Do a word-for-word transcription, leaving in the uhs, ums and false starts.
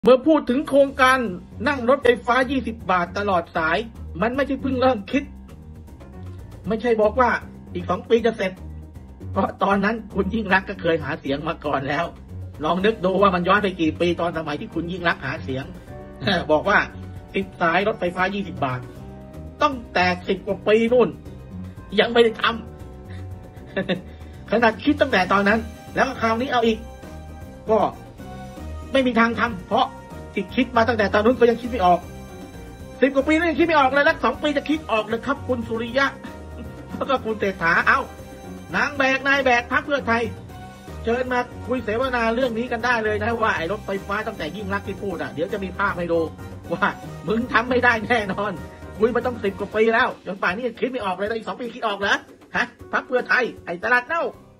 เมื่อพูดถึงโครงการนั่งรถไฟฟ้ายี่สิบบาทตลอดสายมันไม่ใช่เพิ่งเริ่มคิดไม่ใช่บอกว่าอีกสองปีจะเสร็จเพราะตอนนั้นคุณยิ่งรักก็เคยหาเสียงมาก่อนแล้วลองนึกดูว่ามันย้อนไปกี่ปีตอนสมัยที่คุณยิ่งรักหาเสียงบอกว่าติดสายรถไฟฟ้ายี่สิบบาทต้องแตกสิบกว่าปีนู่นยังไม่ได้ทำขนาดคิดตั้งแต่ตอนนั้นแล้วคราวนี้เอาอีกก็ไม่มีทางทำเพราะที่คิดมาตั้งแต่ตอนนู้นก็ยังคิดไม่ออกสิบกว่าปีแล้วยังคิดไม่ออกเลยแล้วสองปีจะคิดออกเลยครับคุณสุริยะแล้วก็คุณเศรษฐาเอานางแบกนายแบกพรรคเพื่อไทยเชิญมาคุยเสวนาเรื่องนี้กันได้เลยนะว่าไอ้รถไฟฟ้าตั้งแต่ยิ่งรักที่พูดอ่ะเดี๋ยวจะมีภาพให้ดูว่ามึงทำไม่ได้แน่นอนคุยมาต้องสิบกว่าปีแล้วจนป่านนี้คิดไม่ออกเลยแล้วอีกสองปีคิดออกเหรอฮะพรรคเพื่อไทยไอ้ตลาดเน่า